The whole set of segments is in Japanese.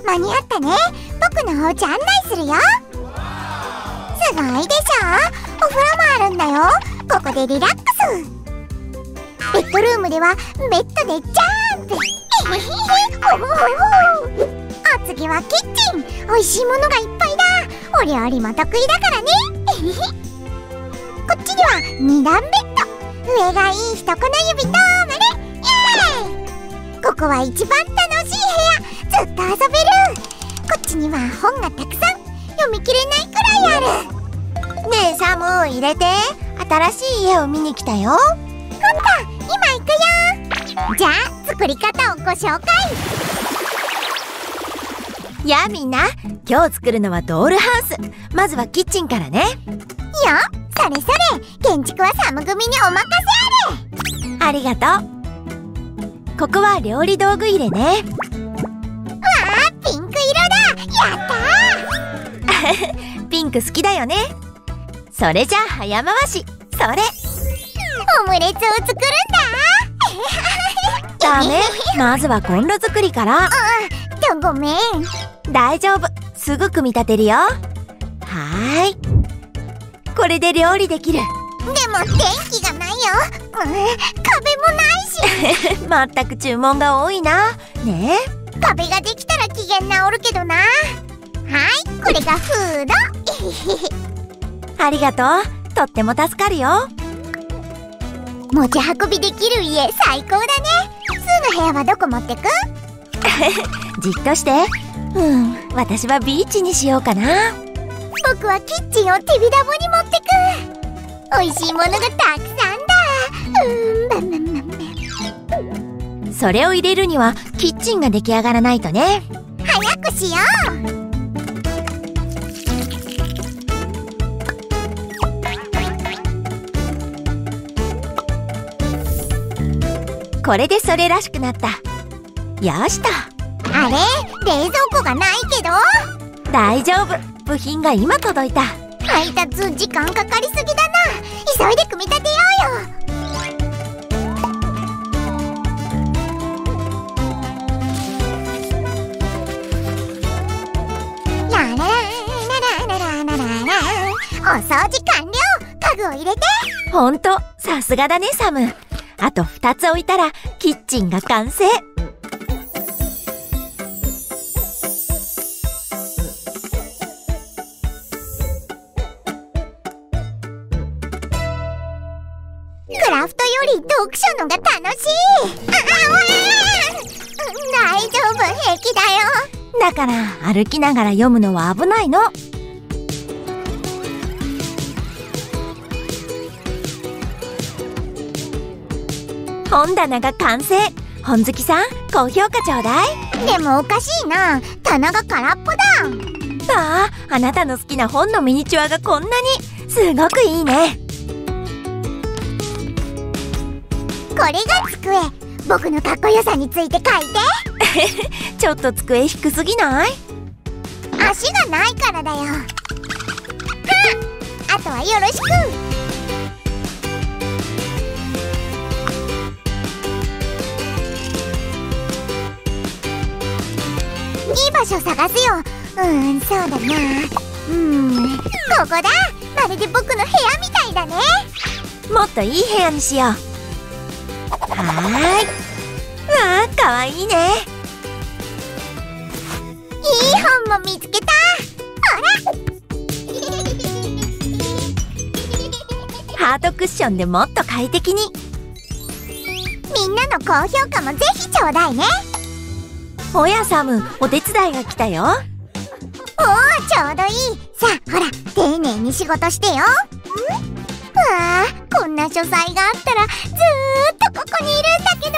間に合ったね。僕のお家案内するよ。すごいでしょ。お風呂もあるんだよ。ここでリラックス。ベッドルームではベッドでジャンプ。お次はキッチン。美味しいものがいっぱいだ。お料理も得意だからね。こっちには2段ベッド。上がいい人この指とまれ。イエーイ。ここは一番楽しい部屋。ずっと遊べる。こっちには本がたくさん。読み切れないくらいある。 ねえサム、入れて。新しい家を見に来たよ。 ほんと、今行くよ。じゃあ作り方をご紹介。 やあみんな、今日作るのはドールハウス。まずはキッチンからね。 よ、それそれ。建築はサム組にお任せあれ。 ありがとう。ここは料理道具入れね。 わあ、ピンク色だ。やったーピンク好きだよね。それじゃあ早回し。それオムレツを作るんだ。 ダメ。まずはコンロ作りから。 ごめん。 大丈夫、すぐ組み立てるよ。はーい、これで料理できる。 でも電気がないよ。壁もないし。 まったく注文が多いな。ねえ、壁ができたら機嫌治るけどな。はい、これがフード。 ありがとう。とっても助かるよ。 持ち運びできる家最高だね。スーの部屋はどこ持ってく？ じっとして。私はビーチにしようかな。 僕はキッチンをテビダボに持ってく。美味しいものがたくさんだ。 それを入れるにはキッチンが出来上がらないとね。 早くしよう。これでそれらしくなった。よしと。 あれ、冷蔵庫がないけど。 大丈夫、部品が今届いた。 配達時間かかりすぎだな。急いで組み立てようよ。ラララララララララ。お掃除完了。家具を入れて。 ほんと、さすがだねサム。あと2つ置いたらキッチンが完成。 クラフトより読書のが楽しい。大丈夫、平気だよ。 だから歩きながら読むのは危ないの。本棚が完成。本好きさん、高評価ちょうだい。 でもおかしいな、棚が空っぽだ。 ああ、あなたの好きな本のミニチュアがこんなに。すごくいいね。 これが机。僕のかっこよさについて書いて。 ちょっと机低すぎない？ 足がないからだよ。あとはよろしく。いい場所探すよ。そうだな。ここだ。まるで僕の部屋みたいだね。 もっといい部屋にしよう。はーい。わあ、かわいいね。 いい本も見つけた。ほら。ハートクッションでもっと快適に。 みんなの高評価もぜひちょうだいね。 おやサム、お手伝いが来たよ。 おお、ちょうどいい。さあ、ほら、丁寧に仕事してよ。わあ、こんな書斎があったらずーっとここにいるんだけど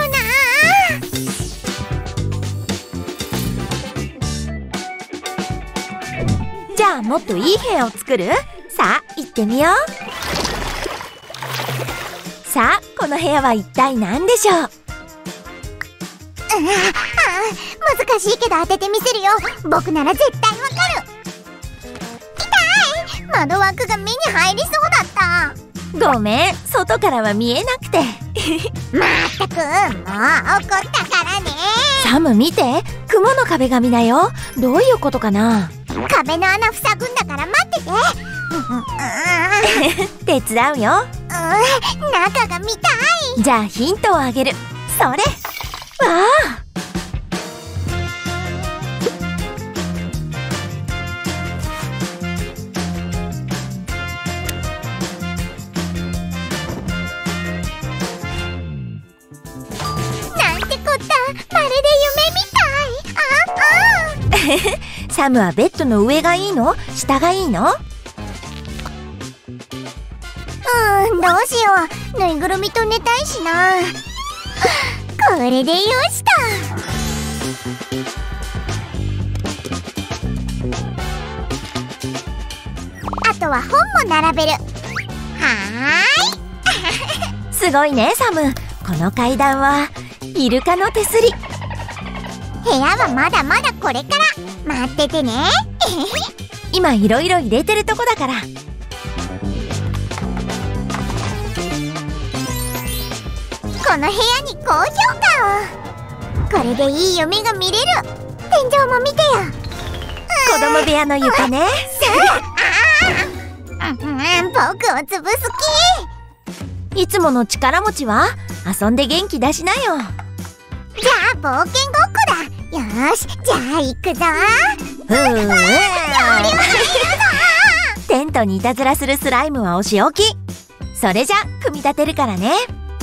な。 じゃあもっといい部屋を作る？さあ、行ってみよう。さあ、この部屋は一体何でしょう？ 難しいけど当ててみせるよ。僕なら絶対わかる。痛い！窓枠が目に入りそうだった。 ごめん、外からは見えなくて。 まったく、もう怒ったからね。 ササム見て、雲の壁紙だよ。どういうことかな。 壁の穴塞ぐんだから待ってて。 手伝うよ。 中が見たい。 じゃあヒントをあげる。それ。わあ。 まるで夢みたい。 サムはベッドの上がいいの？下がいいの？ どうしよう。ぬいぐるみと寝たいしな。これでよしと。あとは本も並べる。はーい。すごいね、サム。この階段はイルカの手すり。 部屋はまだまだこれから。待っててね。 今いろいろ入れてるとこだから。 この部屋に高評価を。これでいい夢が見れる。天井も見てよ。 子供部屋の床ね。 僕を潰す気。いつもの力持ちは遊んで元気出しなよ。 じゃあ冒険ごっこだ。よし、じゃあ行くぞ。 テントにいたずらするスライムはお仕置き。それじゃ組み立てるからね。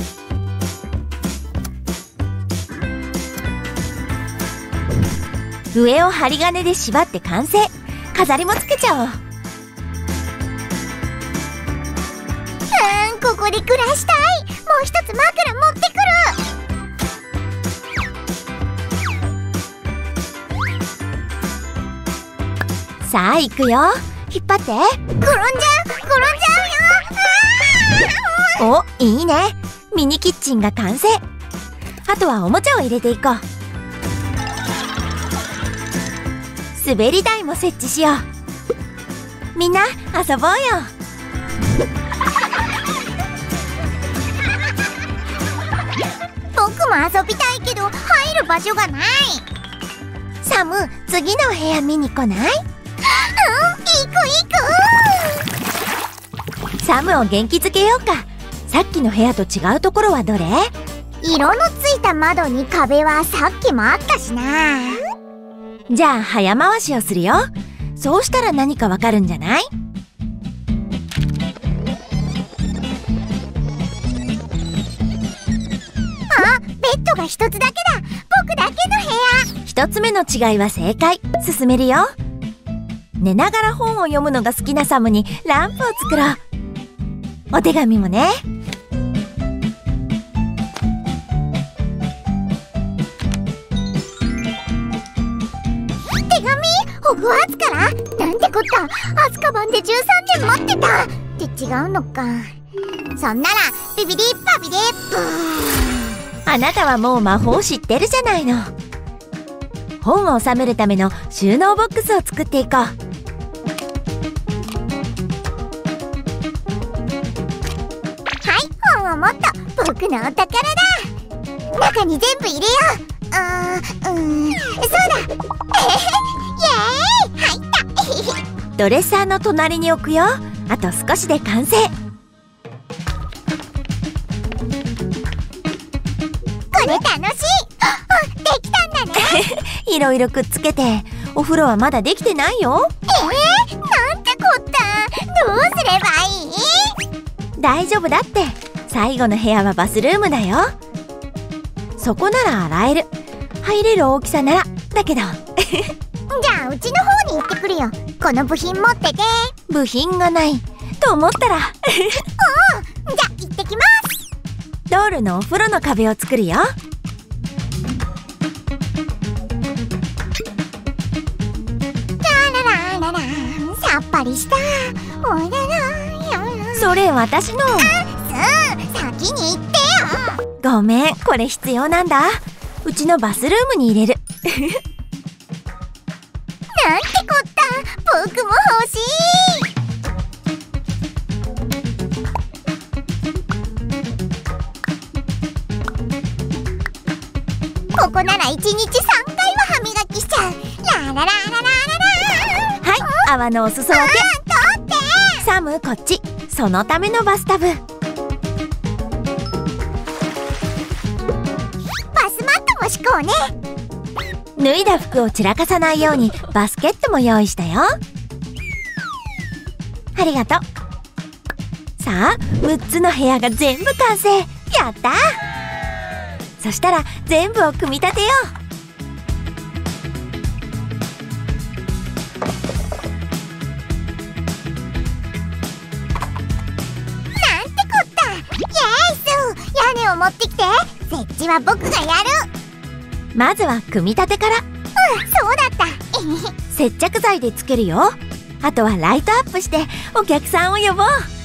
上を針金で縛って完成。飾りもつけちゃおう。 ここで暮らしたい。もう一つ枕持ってくる。さあ行くよ。引っ張って。転んじゃうよ。 お、いいね。ミニキッチンが完成。あとはおもちゃを入れていこう。滑り台も設置しよう。みんな遊ぼうよ。 僕も遊びたいけど入る場所がない。 サム、次の部屋見に来ない？ 行く。 サムを元気づけようか。さっきの部屋と違うところはどれ？ 色のついた窓に壁はさっきもあったしな。 じゃあ早回しをするよ。そうしたら何かわかるんじゃない？ ベッドが一つだけだ。僕だけの部屋。 一つ目の違いは正解。進めるよ。寝ながら本を読むのが好きなサムにランプを作ろう。お手紙もね。 手紙？ホグワーツから？なんてこった。アズカバンで13年待ってた。って違うのか。そんならビビリッパビリップー。 あなたはもう魔法知ってるじゃないの。本を収めるための収納ボックスを作っていこう。 はい、本をもっと。僕のお宝だ。中に全部入れよう。そうだ。イエーイ、入った。 ドレッサーの隣に置くよ。あと少しで完成。 これ楽しい。できたんだね。 いろいろくっつけて。お風呂はまだできてないよ。 なんてこった。どうすればいい？ 大丈夫だって。最後の部屋はバスルームだよ。そこなら洗える。入れる大きさならだけど。 じゃあうちの方に行ってくるよ。この部品持ってて。 部品がないと思ったら。 じゃあ行ってきます。 ドールのお風呂の壁を作るよ。 さっぱりした。おらら。 それ私の。 先に行ってよ。 ごめん、これ必要なんだ。うちのバスルームに入れる。 なんてこった。僕も欲しい。こここなら1日3回は歯磨きしちゃう。ラララララララ。 はい、泡のお裾分け。 取ってサムこっち。そのためのバスタブ。 バスマットも敷こうね。 脱いだ服を散らかさないようにバスケットも用意したよ。ありがとう。さあ、6つの部屋が全部完成。やったー。そしたら全部を組み立てよう。 なんてこった。イエーイス。屋根を持ってきて。設置は僕がやる。 まずは組み立てから。 そうだった。 接着剤でつけるよ。あとはライトアップしてお客さんを呼ぼう。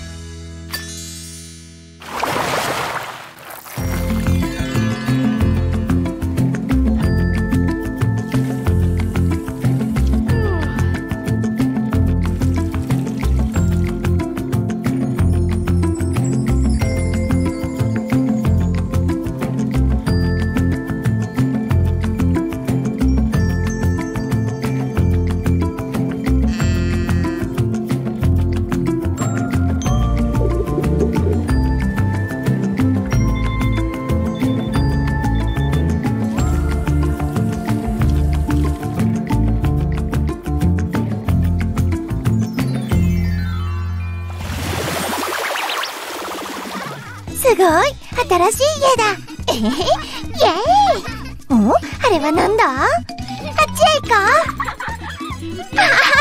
すごい、新しい家だ。イエーイ。お、あれはなんだ？あっちへ行こう。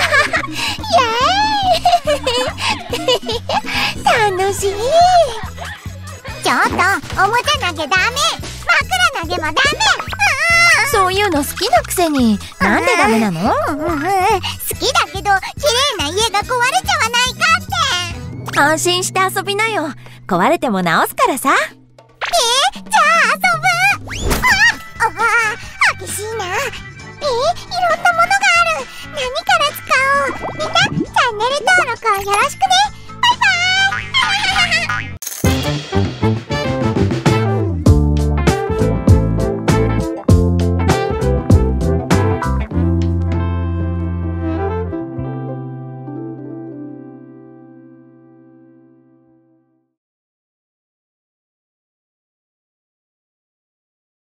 イエーイ。楽しい。 ちょっと、おもちゃ投げダメ。枕投げもダメ。 そういうの好きなくせに、なんでダメなの？ 好きだけど、綺麗な家が壊れちゃわないかって。 安心して遊びなよ。壊れても直すからさ。 じゃあ遊ぶ。激しいな。いろんなものがある。何から使おう。みんな、チャンネル登録をよろしくね。